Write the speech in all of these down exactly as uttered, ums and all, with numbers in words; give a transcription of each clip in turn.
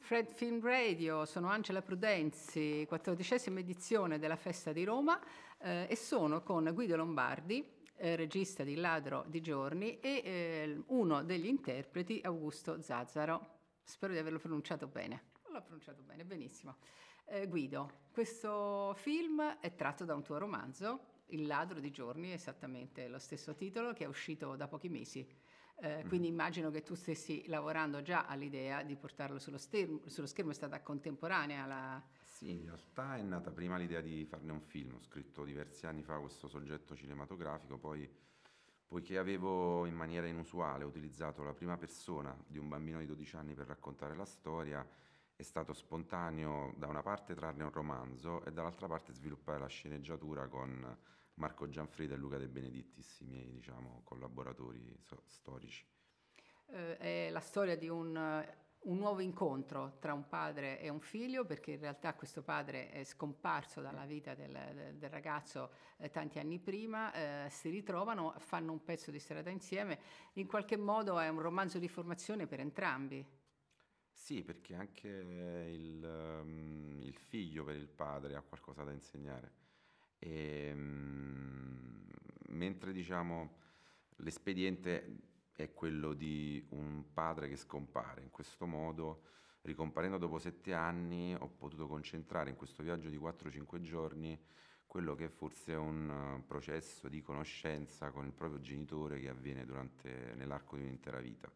Fred Film Radio, sono Angela Prudenzi, quattordicesima edizione della Festa di Roma eh, e sono con Guido Lombardi, eh, regista di Il ladro di giorni, e eh, uno degli interpreti, Augusto Zazzaro. Spero di averlo pronunciato bene. L'ho pronunciato bene, benissimo. Eh, Guido, questo film è tratto da un tuo romanzo, Il ladro di giorni, esattamente lo stesso titolo, che è uscito da pochi mesi. Eh, quindi immagino che tu stessi lavorando già all'idea di portarlo sullo schermo, sullo schermo. È stata contemporanea la... Sì, in realtà è nata prima l'idea di farne un film. Ho scritto diversi anni fa questo soggetto cinematografico, poi poiché avevo in maniera inusuale utilizzato la prima persona di un bambino di dodici anni per raccontare la storia, è stato spontaneo da una parte trarne un romanzo e dall'altra parte sviluppare la sceneggiatura con Marco Gianfreda e Luca De Benedittis, i miei, diciamo, collaboratori so- storici. Eh, è la storia di un, un nuovo incontro tra un padre e un figlio, perché in realtà questo padre è scomparso dalla vita del, del ragazzo eh, tanti anni prima, eh, si ritrovano, fanno un pezzo di strada insieme. In qualche modo è un romanzo di formazione per entrambi. Sì, perché anche il, ehm, il figlio per il padre ha qualcosa da insegnare. E, mm, mentre diciamo l'espediente è quello di un padre che scompare, in questo modo, ricomparendo dopo sette anni, ho potuto concentrare in questo viaggio di quattro cinque giorni quello che forse è un eh, processo di conoscenza con il proprio genitore che avviene durante, nell'arco di un'intera vita.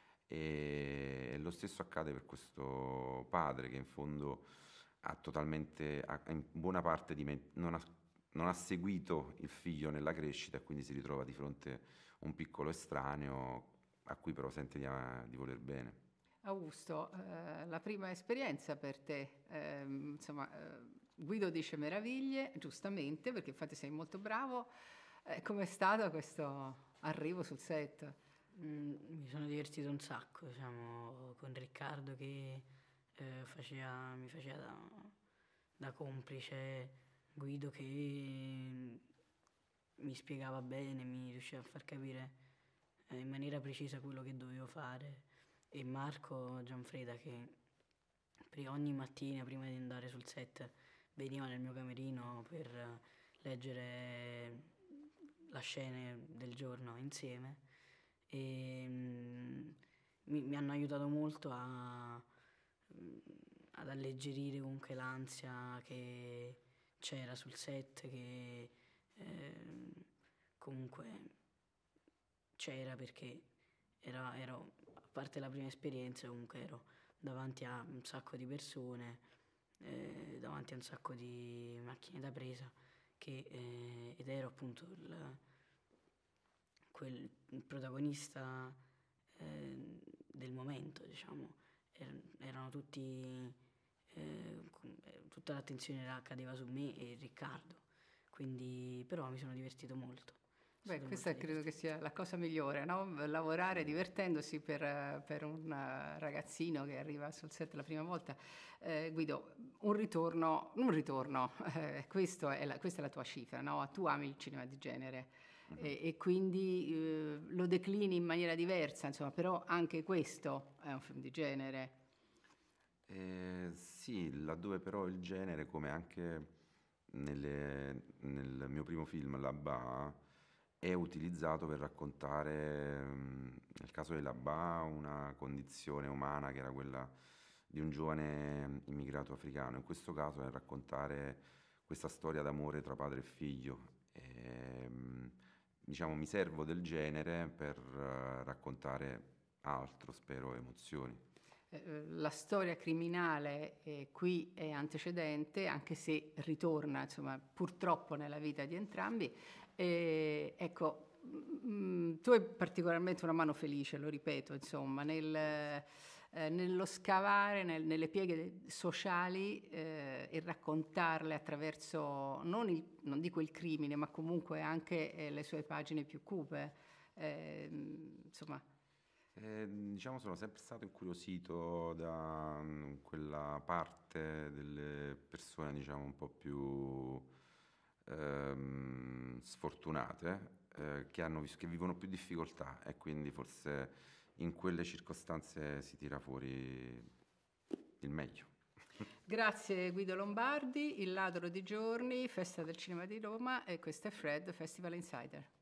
E lo stesso accade per questo padre che in fondo ha totalmente, ha in buona parte diment- non ha, non ha seguito il figlio nella crescita e quindi si ritrova di fronte a un piccolo estraneo a cui però sente di, di voler bene. Augusto, eh, la prima esperienza per te, ehm, insomma, eh, Guido dice meraviglie, giustamente, perché infatti sei molto bravo. Eh, com'è stato questo arrivo sul set? Mm, mi sono divertito un sacco, diciamo, con Riccardo che eh, faceva- mi faceva da, da complice, Guido che mi spiegava bene, mi riusciva a far capire eh, in maniera precisa quello che dovevo fare, e Marco Gianfreda che pri- ogni mattina prima di andare sul set veniva nel mio camerino per eh, leggere la scena del giorno insieme, e mm, mi, mi hanno aiutato molto a, mm, ad alleggerire comunque l'ansia che c'era sul set, che ehm, comunque c'era, perché era, ero, a parte la prima esperienza, comunque ero davanti a un sacco di persone, eh, davanti a un sacco di macchine da presa, che, eh, ed ero appunto il, quel il protagonista eh, del momento, diciamo. Er- erano tutti, eh, com- eh, tutta l'attenzione era- cadeva su me e Riccardo, quindi però mi sono divertito molto. È Beh, stato molto questa credo che divertente. sia la cosa migliore, no? Lavorare divertendosi per, eh, per un eh, ragazzino che arriva sul set la prima volta. Eh, Guido, un ritorno, un ritorno, eh, questo è la- questa è la tua cifra, no? Tu ami il cinema di genere e, e quindi eh, lo declini in maniera diversa, insomma, però anche questo è un film di genere. Eh, sì, laddove però il genere, come anche nelle- nel mio primo film, La Ba, è utilizzato per raccontare, mm, nel caso della Ba, una condizione umana che era quella di un giovane immigrato africano. In questo caso è raccontare questa storia d'amore tra padre e figlio. E, mm, diciamo, mi servo del genere per eh, raccontare altro, spero, emozioni. Eh, la storia criminale eh, qui è antecedente, anche se ritorna, insomma, purtroppo nella vita di entrambi. E, ecco, mm, tu hai particolarmente una mano felice, lo ripeto, insomma, nel, eh, nello scavare nel- nelle pieghe sociali eh, e raccontarle attraverso, non, il- non dico il crimine, ma comunque anche eh, le sue pagine più cupe. Eh, insomma. Eh, diciamo sono sempre stato incuriosito da mm, quella parte delle persone, diciamo, un po' più ehm, sfortunate, eh, che hanno vis- che vivono più difficoltà e quindi forse in quelle circostanze si tira fuori il meglio. Grazie Guido Lombardi, Il ladro di giorni, Festa del cinema di Roma, e questo è Fred, Festival Insider.